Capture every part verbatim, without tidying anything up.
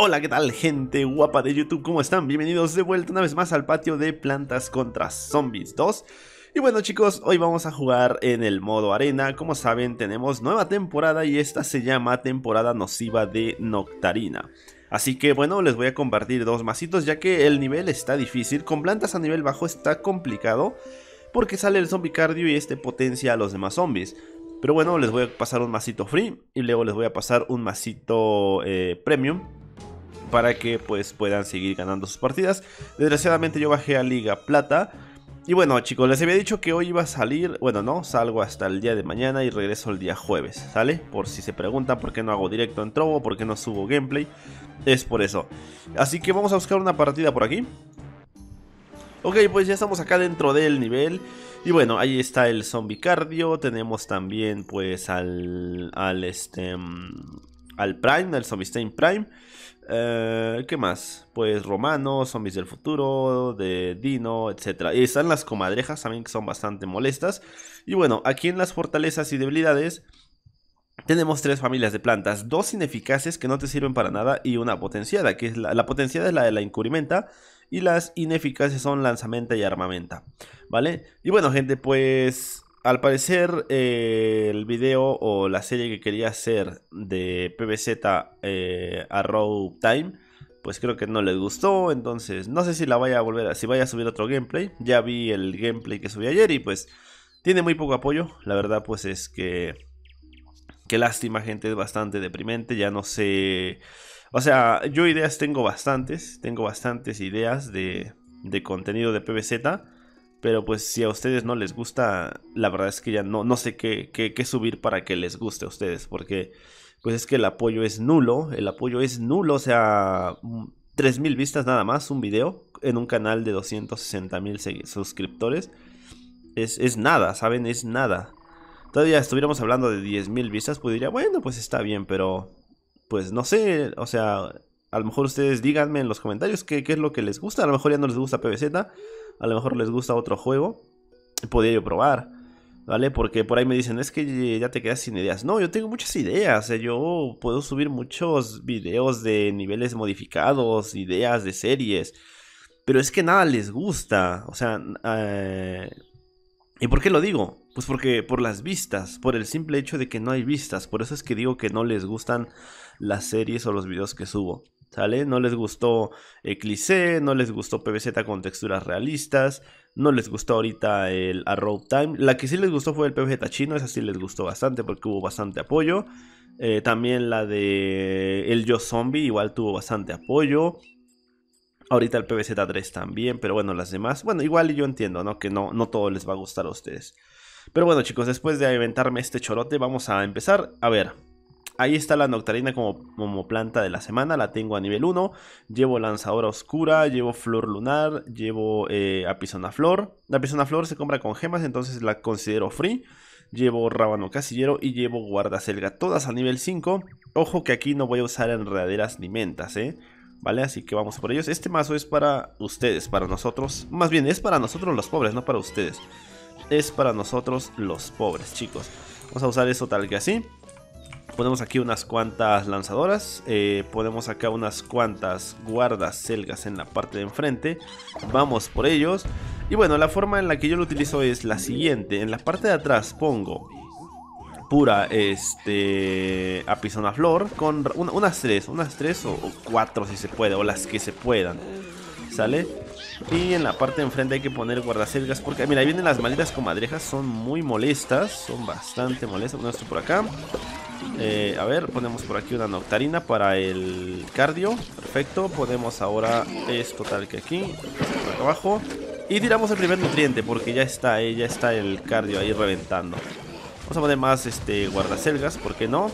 Hola, ¿qué tal, gente guapa de YouTube? ¿Cómo están? Bienvenidos de vuelta una vez más al patio de Plantas contra Zombies dos. Y bueno, chicos, hoy vamos a jugar en el modo arena. Como saben, tenemos nueva temporada y esta se llama temporada nociva de Noctarina. Así que bueno, les voy a compartir dos masitos, ya que el nivel está difícil. Con plantas a nivel bajo está complicado, porque sale el zombie cardio y este potencia a los demás zombies. Pero bueno, les voy a pasar un masito free y luego les voy a pasar un masito eh, premium, para que pues puedan seguir ganando sus partidas. Desgraciadamente yo bajé a Liga Plata. Y bueno, chicos, les había dicho que hoy iba a salir. Bueno, no, salgo hasta el día de mañana y regreso el día jueves, ¿sale? Por si se preguntan por qué no hago directo en Trovo, por qué no subo gameplay, es por eso. Así que vamos a buscar una partida por aquí. Ok, pues ya estamos acá dentro del nivel. Y bueno, ahí está el zombie cardio. Tenemos también pues al, al este... al Prime, al Zombie Prime. Uh, ¿Qué más? Pues romanos, zombies del futuro, de Dino, etcétera. Y están las comadrejas también, que son bastante molestas. Y bueno, aquí en las fortalezas y debilidades tenemos tres familias de plantas. Dos ineficaces que no te sirven para nada y una potenciada, que es la, la potenciada es la de la incurimenta. Y las ineficaces son lanzamenta y armamenta, ¿vale? Y bueno, gente, pues al parecer eh, el video o la serie que quería hacer de P B Z eh, Arrow Time, pues creo que no les gustó. Entonces no sé si la vaya a volver a, si vaya a subir otro gameplay. Ya vi el gameplay que subí ayer y pues tiene muy poco apoyo. La verdad pues es que qué lástima, gente, es bastante deprimente. Ya no sé, o sea, yo ideas tengo bastantes, tengo bastantes ideas de, de contenido de P B Z. Pero pues si a ustedes no les gusta, la verdad es que ya no, no sé qué, qué, qué subir para que les guste a ustedes. Porque pues es que el apoyo es nulo, el apoyo es nulo, o sea, tres mil vistas nada más un video en un canal de doscientos sesenta mil suscriptores. Es, es nada, ¿saben? Es nada. Todavía estuviéramos hablando de diez mil vistas, pues diría, bueno, pues está bien, pero pues no sé, o sea, a lo mejor ustedes díganme en los comentarios qué, qué es lo que les gusta. A lo mejor ya no les gusta P B Z. A lo mejor les gusta otro juego. Podría yo probar, ¿vale? Porque por ahí me dicen, es que ya te quedas sin ideas. No, yo tengo muchas ideas. O sea, yo puedo subir muchos videos de niveles modificados, ideas de series. Pero es que nada les gusta. O sea, eh... ¿y por qué lo digo? Pues porque por las vistas, por el simple hecho de que no hay vistas. Por eso es que digo que no les gustan las series o los videos que subo, ¿sale? No les gustó Eclipse, no les gustó P B Z con texturas realistas, no les gustó ahorita el Arrow Time. La que sí les gustó fue el P B Z chino, esa sí les gustó bastante porque hubo bastante apoyo. Eh, también la de el Yo Zombie igual tuvo bastante apoyo. Ahorita el P B Z tres también, pero bueno, las demás, bueno, igual yo entiendo, ¿no? Que no, no todo les va a gustar a ustedes. Pero bueno, chicos, después de inventarme este chorote, vamos a empezar. A ver, ahí está la Noctarina como, como planta de la semana, la tengo a nivel uno. Llevo lanzadora oscura, llevo flor lunar, llevo eh, apisonaflor. La apisonaflor se compra con gemas, entonces la considero free. Llevo rábano casillero y llevo guardaselga, todas a nivel cinco. Ojo que aquí no voy a usar enredaderas ni mentas, ¿eh? Vale, así que vamos por ellos. Este mazo es para ustedes, para nosotros. Más bien, es para nosotros los pobres, no para ustedes. Es para nosotros los pobres, chicos. Vamos a usar eso tal que así. Ponemos aquí unas cuantas lanzadoras. Eh, ponemos acá unas cuantas guardaselgas en la parte de enfrente. Vamos por ellos. Y bueno, la forma en la que yo lo utilizo es la siguiente. En la parte de atrás pongo pura este apisonaflor con una, unas tres, unas tres o, o cuatro si se puede, o las que se puedan, ¿sale? Y en la parte de enfrente hay que poner guardaselgas porque mira, ahí vienen las malditas comadrejas, son muy molestas, son bastante molestas. Ponemos esto por acá. Eh, a ver, ponemos por aquí una Noctarina para el cardio, perfecto. Ponemos ahora esto tal que aquí, por acá abajo, y tiramos el primer nutriente porque ya está, eh, ya está el cardio ahí reventando. Vamos a poner más este, guardaselgas, ¿por qué no?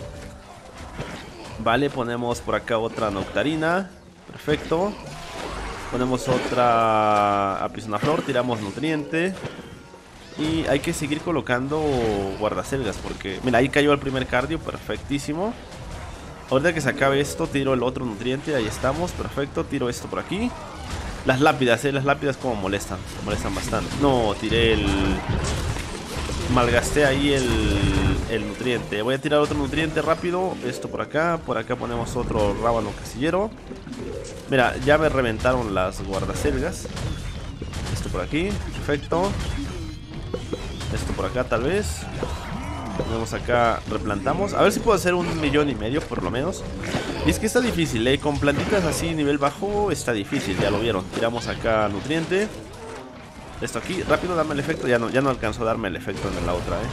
Vale, ponemos por acá otra Noctarina. Perfecto. Ponemos otra apisonaflor, tiramos nutriente. Y hay que seguir colocando guardaselgas porque... mira, ahí cayó el primer cardio, perfectísimo. Ahorita que se acabe esto, tiro el otro nutriente, ahí estamos, perfecto. Tiro esto por aquí. Las lápidas, eh, las lápidas como molestan, molestan bastante. No, tiré el... malgasté ahí el, el nutriente. Voy a tirar otro nutriente rápido. Esto por acá, por acá ponemos otro rábano casillero. Mira, ya me reventaron las guardaselgas. Esto por aquí, perfecto. Esto por acá tal vez. Ponemos acá, replantamos. A ver si puedo hacer un millón y medio por lo menos. Y es que está difícil, ¿eh? Con plantitas así nivel bajo está difícil, ya lo vieron. Tiramos acá nutriente. Esto aquí, rápido, dame el efecto. Ya no, ya no alcanzó a darme el efecto en la otra, ¿eh?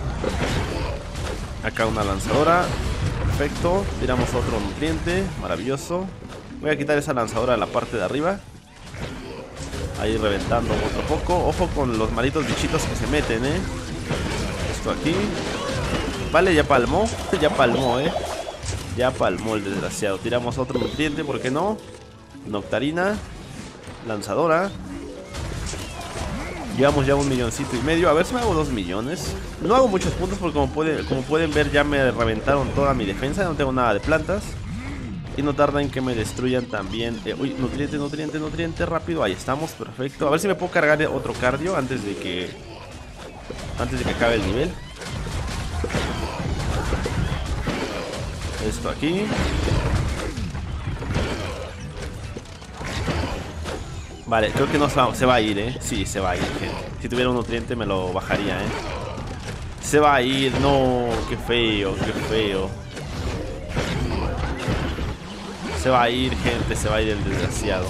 Acá una lanzadora. Perfecto, tiramos otro nutriente. Maravilloso. Voy a quitar esa lanzadora de la parte de arriba. Ahí reventando otro poco. Ojo con los malitos bichitos que se meten, ¿eh? Esto aquí. Vale, ya palmó. Ya palmó, ¿eh? Ya palmó el desgraciado. Tiramos otro nutriente, ¿por qué no? Noctarina. Lanzadora. Llevamos ya un milloncito y medio. A ver si me hago dos millones. No hago muchos puntos porque como, puede, como pueden ver ya me reventaron toda mi defensa. No tengo nada de plantas. Y no tarda en que me destruyan también. eh, Uy, nutriente, nutriente, nutriente, rápido. Ahí estamos, perfecto. A ver si me puedo cargar otro cardio antes de que Antes de que acabe el nivel. Esto aquí. Vale, creo que no se va, se va a ir, ¿eh? Sí, se va a ir, gente. Si tuviera un nutriente me lo bajaría, ¿eh? Se va a ir, no. Qué feo, qué feo. Se va a ir, gente, se va a ir el desgraciado.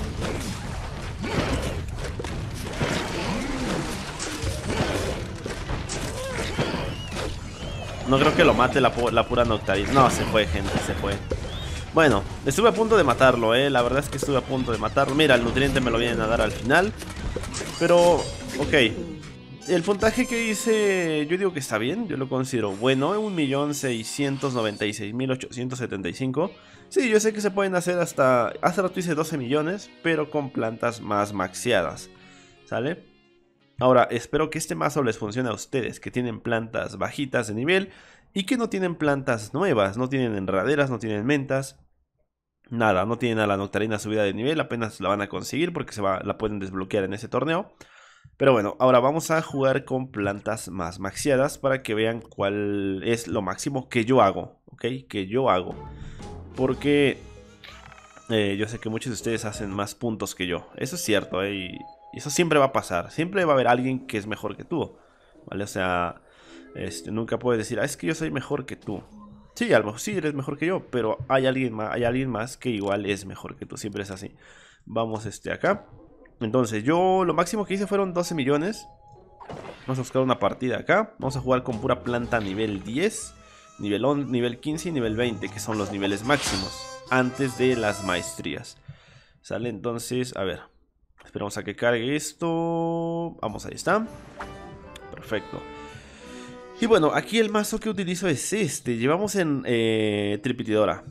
No creo que lo mate la, la pura Noctarina. No, se fue, gente, se fue. Bueno, estuve a punto de matarlo, eh. La verdad es que estuve a punto de matarlo. Mira, el nutriente me lo vienen a dar al final. Pero, ok. El puntaje que hice, yo digo que está bien. Yo lo considero bueno. un millón seiscientos noventa y seis mil ochocientos setenta y cinco. Sí, yo sé que se pueden hacer hasta... Hace rato hice doce millones, pero con plantas más maxiadas. ¿Sale? Ahora, espero que este mazo les funcione a ustedes, que tienen plantas bajitas de nivel y que no tienen plantas nuevas, no tienen enredaderas, no tienen mentas, nada, no tienen a la Noctarina subida de nivel, apenas la van a conseguir porque se va, la pueden desbloquear en ese torneo. Pero bueno, ahora vamos a jugar con plantas más maxiadas para que vean cuál es lo máximo que yo hago, ¿ok? Que yo hago, porque eh, yo sé que muchos de ustedes hacen más puntos que yo, eso es cierto, ¿eh? Y... Y eso siempre va a pasar. Siempre va a haber alguien que es mejor que tú. ¿Vale? O sea, este, nunca puedes decir, ah, es que yo soy mejor que tú. Sí, a lo mejor sí eres mejor que yo, pero hay alguien más, hay alguien más que igual es mejor que tú. Siempre es así. Vamos este, acá. Entonces, yo lo máximo que hice fueron doce millones. Vamos a buscar una partida acá. Vamos a jugar con pura planta nivel diez, nivel once, nivel quince y nivel veinte, que son los niveles máximos antes de las maestrías. ¿Sale? Entonces, a ver. Esperamos a que cargue esto. Vamos, ahí está. Perfecto. Y bueno, aquí el mazo que utilizo es este. Llevamos en eh, Tripitidora,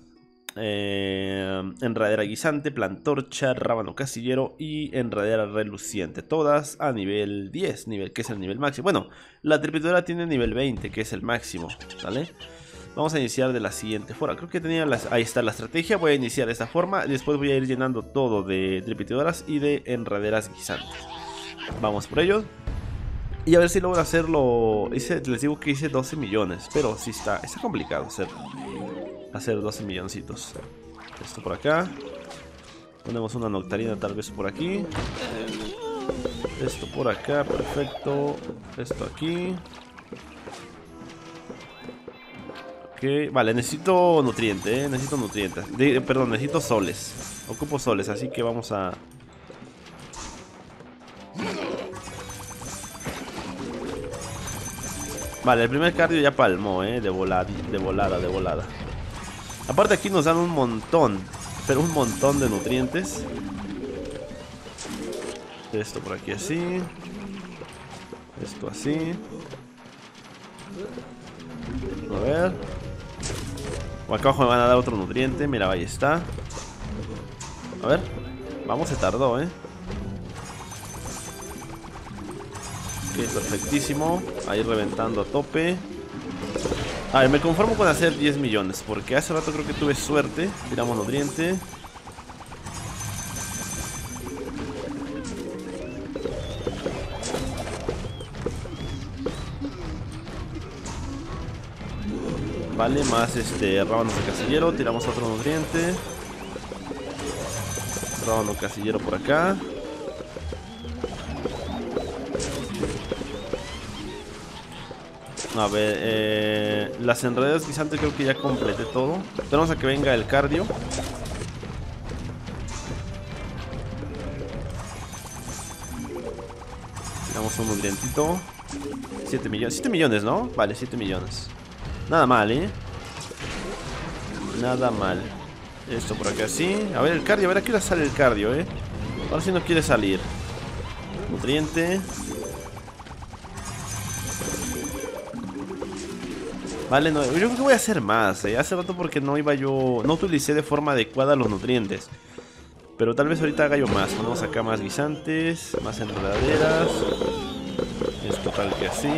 eh, Enredadera Guisante, Plantorcha, Rábano Casillero y Enredadera Reluciente. Todas a nivel diez, nivel, que es el nivel máximo. Bueno, la Tripitidora tiene nivel veinte, que es el máximo, ¿vale? Vamos a iniciar de la siguiente forma. Creo que tenía las... Ahí está la estrategia. Voy a iniciar de esta forma. Después voy a ir llenando todo de tripitidoras y de enredaderas guisantes. Vamos por ellos. Y a ver si logro hacerlo. Hice, les digo que hice doce millones. Pero sí está, está complicado hacer, hacer doce milloncitos. Esto por acá. Ponemos una Noctarina tal vez por aquí. Esto por acá, perfecto. Esto aquí. Okay. Vale, necesito nutriente, ¿eh? Necesito nutrientes. De, perdón, necesito soles. Ocupo soles, así que vamos a... Vale, el primer cardio ya palmó, ¿eh? De volada, de volada, de volada. Aparte aquí nos dan un montón, pero un montón de nutrientes. Esto por aquí así. Esto así. A ver. O acá abajo me van a dar otro nutriente. Mira, ahí está. A ver. Vamos, se tardó, eh. Ok, perfectísimo. Ahí reventando a tope. A ver, me conformo con hacer diez millones. Porque hace rato creo que tuve suerte. Tiramos nutriente. Vale, más este rábanos de casillero. Tiramos otro nutriente. Rábano casillero por acá. A ver, eh, las enredaderas guisantes creo que ya completé todo. Esperamos a que venga el cardio. Tiramos un nutrientito. siete millones, siete millones, ¿no? Vale, siete millones. Nada mal, ¿eh? Nada mal. Esto por acá sí. A ver el cardio, a ver a qué hora sale el cardio, ¿eh? Ahora sí no quiere salir. Nutriente. Vale, no, yo creo que voy a hacer más, ¿eh? Hace rato porque no iba yo... No utilicé de forma adecuada los nutrientes. Pero tal vez ahorita haga yo más. Ponemos acá más guisantes, más enredaderas. Esto tal que así.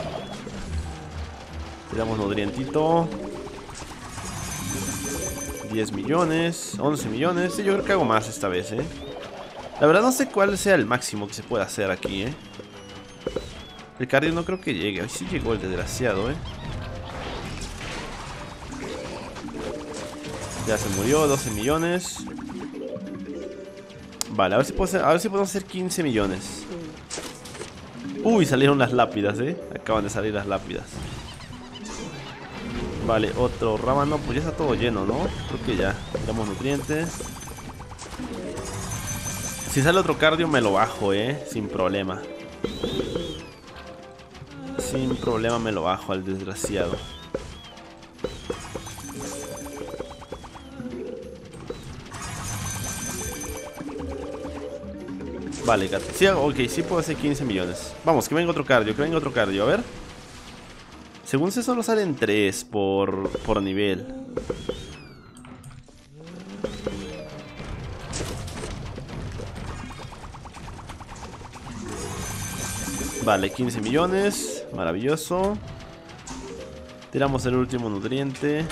Tiramos nutrientito. diez millones, once millones. Sí, yo creo que hago más esta vez, ¿eh? La verdad no sé cuál sea el máximo que se pueda hacer aquí, ¿eh? El cardio no creo que llegue. Hoy sí llegó el desgraciado, ¿eh? Ya se murió, doce millones. Vale, a ver si puedo hacer, a ver si podemos hacer quince millones. Uy, salieron las lápidas, ¿eh? Acaban de salir las lápidas. Vale, otro rábano. Pues ya está todo lleno, ¿no? Creo que ya. Damos nutrientes. Si sale otro cardio me lo bajo, ¿eh? Sin problema. Sin problema me lo bajo al desgraciado. Vale, sí, ok, sí puedo hacer quince millones. Vamos, que venga otro cardio, que venga otro cardio, a ver. Según se solo salen tres por, por nivel. Vale, quince millones. Maravilloso. Tiramos el último nutriente.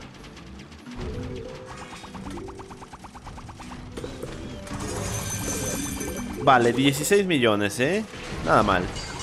Vale, dieciséis millones, ¿eh? Nada mal.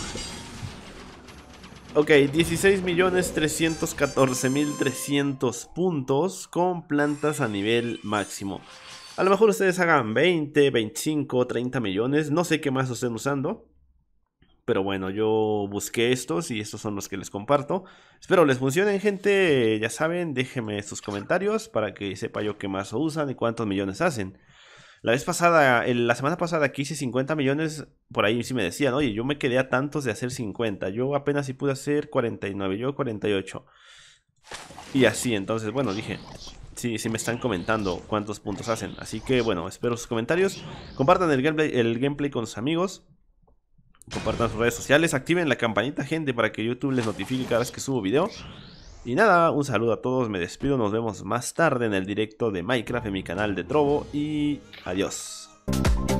Ok, dieciséis millones trescientos catorce mil trescientos puntos con plantas a nivel máximo. A lo mejor ustedes hagan veinte, veinticinco, treinta millones. No sé qué más estén usando. Pero bueno, yo busqué estos y estos son los que les comparto. Espero les funcionen, gente. Ya saben, déjenme sus comentarios para que sepa yo qué más usan y cuántos millones hacen. La vez pasada, el, la semana pasada que hice cincuenta millones, por ahí sí me decían, oye, yo me quedé a tantos de hacer cincuenta. Yo apenas sí pude hacer cuarenta y nueve, yo cuarenta y ocho. Y así, entonces, bueno, dije, sí, sí me están comentando cuántos puntos hacen. Así que, bueno, espero sus comentarios. Compartan el gameplay, el gameplay con sus amigos. Compartan sus redes sociales, activen la campanita, gente, para que YouTube les notifique cada vez que subo video. Y nada, un saludo a todos, me despido, nos vemos más tarde en el directo de Minecraft en mi canal de Trovo y adiós.